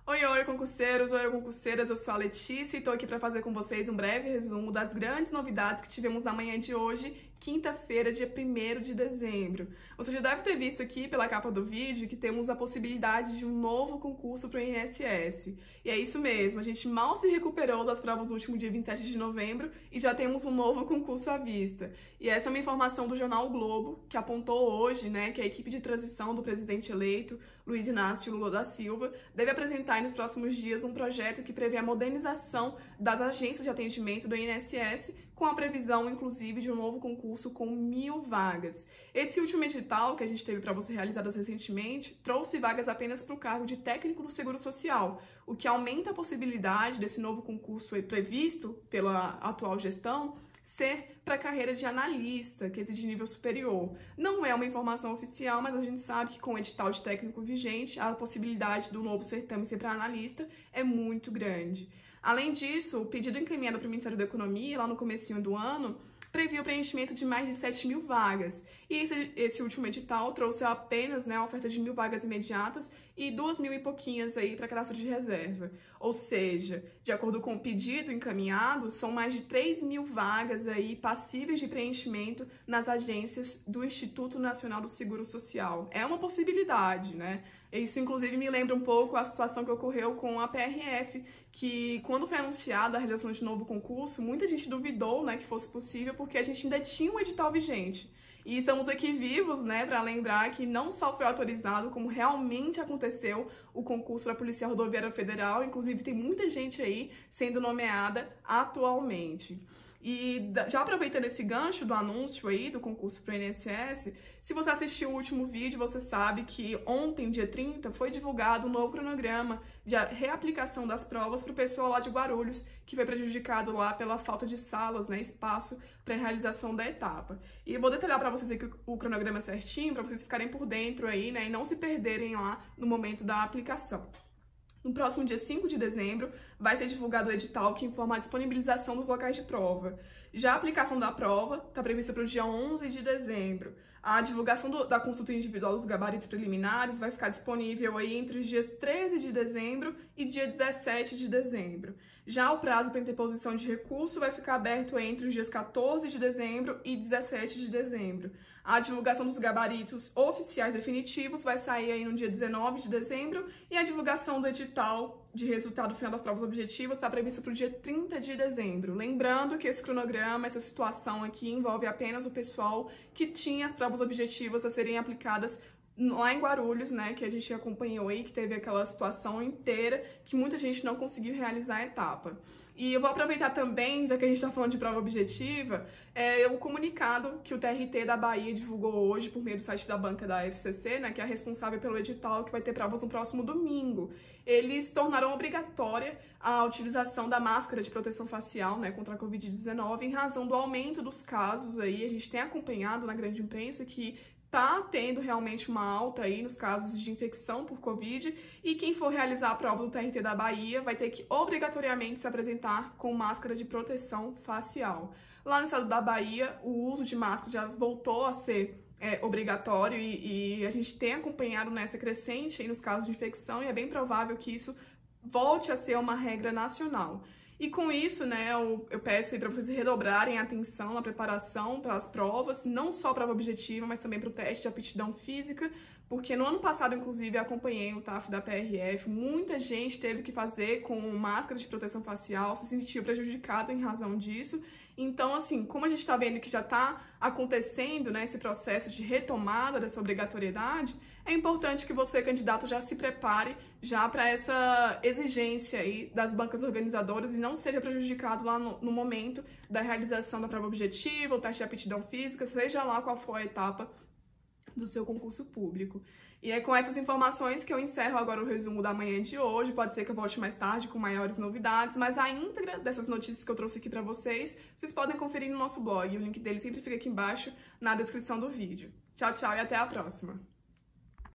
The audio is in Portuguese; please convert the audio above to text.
Oi, concurseiros, oi, concurseiras, eu sou a Letícia e estou aqui para fazer com vocês um breve resumo das grandes novidades que tivemos na manhã de hoje, quinta-feira, dia 1º de dezembro. Você já deve ter visto aqui pela capa do vídeo que temos a possibilidade de um novo concurso para o INSS. E é isso mesmo, a gente mal se recuperou das provas do último dia 27 de novembro e já temos um novo concurso à vista. E essa é uma informação do jornal o Globo, que apontou hoje, que a equipe de transição do presidente eleito, Luiz Inácio Lula da Silva, deve apresentar nos próximos dias um projeto que prevê a modernização das agências de atendimento do INSS, com a previsão, inclusive, de um novo concurso com 1.000 vagas. Esse último edital que a gente teve para você realizadas recentemente trouxe vagas apenas para o cargo de técnico do Seguro Social, o que aumenta a possibilidade desse novo concurso previsto pela atual gestão ser para a carreira de analista, que exige nível superior. Não é uma informação oficial, mas a gente sabe que com o edital de técnico vigente, a possibilidade do novo certame ser para analista é muito grande. Além disso, o pedido encaminhado para o Ministério da Economia, lá no comecinho do ano, previu o preenchimento de mais de 7.000 vagas. E esse último edital trouxe apenas a oferta de 1.000 vagas imediatas e 2.000 e pouquinhas aí para cadastro de reserva. Ou seja, de acordo com o pedido encaminhado, são mais de 3.000 vagas aí passíveis de preenchimento nas agências do Instituto Nacional do Seguro Social. É uma possibilidade, Isso, inclusive, me lembra um pouco a situação que ocorreu com a PRF, que quando foi anunciada a realização de novo concurso, muita gente duvidou, que fosse possível, porque a gente ainda tinha um edital vigente. E estamos aqui vivos, para lembrar que não só foi autorizado, como realmente aconteceu o concurso para a Polícia Rodoviária Federal. Inclusive, tem muita gente aí sendo nomeada atualmente. E já aproveitando esse gancho do anúncio aí do concurso para o INSS, se você assistiu o último vídeo, você sabe que ontem, dia 30, foi divulgado um novo cronograma de reaplicação das provas para o pessoal lá de Guarulhos, que foi prejudicado lá pela falta de salas, espaço para a realização da etapa. E eu vou detalhar para vocês aqui o cronograma certinho, para vocês ficarem por dentro aí, e não se perderem lá no momento da aplicação. No próximo dia 5 de dezembro, vai ser divulgado o edital que informa a disponibilização dos locais de prova. Já a aplicação da prova está prevista para o dia 11 de dezembro. A divulgação da consulta individual dos gabaritos preliminares vai ficar disponível aí entre os dias 13 de dezembro e dia 17 de dezembro. Já o prazo para interposição de recurso vai ficar aberto entre os dias 14 de dezembro e 17 de dezembro. A divulgação dos gabaritos oficiais definitivos vai sair aí no dia 19 de dezembro e a divulgação do edital de resultado final das provas objetivas está prevista para o dia 30 de dezembro. Lembrando que esse cronograma, essa situação aqui envolve apenas o pessoal que tinha as provas objetivas a serem aplicadas lá em Guarulhos, que a gente acompanhou aí, que teve aquela situação inteira que muita gente não conseguiu realizar a etapa. E eu vou aproveitar também, já que a gente está falando de prova objetiva, o comunicado que o TRT da Bahia divulgou hoje por meio do site da banca da FCC, que é responsável pelo edital que vai ter provas no próximo domingo. Eles tornaram obrigatória a utilização da máscara de proteção facial, contra a Covid-19, em razão do aumento dos casos aí. A gente tem acompanhado na grande imprensa que está tendo realmente uma alta aí nos casos de infecção por Covid e quem for realizar a prova do TRT da Bahia vai ter que obrigatoriamente se apresentar com máscara de proteção facial. Lá no estado da Bahia, o uso de máscara já voltou a ser obrigatório e a gente tem acompanhado nessa crescente aí nos casos de infecção e é bem provável que isso volte a ser uma regra nacional. E com isso, eu peço para vocês redobrarem a atenção na preparação para as provas, não só a prova objetiva, mas também para o teste de aptidão física, porque no ano passado, inclusive, eu acompanhei o TAF da PRF, muita gente teve que fazer com máscara de proteção facial, se sentiu prejudicada em razão disso. Então, assim, como a gente está vendo que já está acontecendo esse processo de retomada dessa obrigatoriedade, é importante que você, candidato, já se prepare já para essa exigência aí das bancas organizadoras e não seja prejudicado lá no momento da realização da prova objetiva, o teste de aptidão física, seja lá qual for a etapa do seu concurso público. E é com essas informações que eu encerro agora o resumo da manhã de hoje. Pode ser que eu volte mais tarde com maiores novidades, mas a íntegra dessas notícias que eu trouxe aqui para vocês podem conferir no nosso blog. O link dele sempre fica aqui embaixo na descrição do vídeo. Tchau, tchau e até a próxima!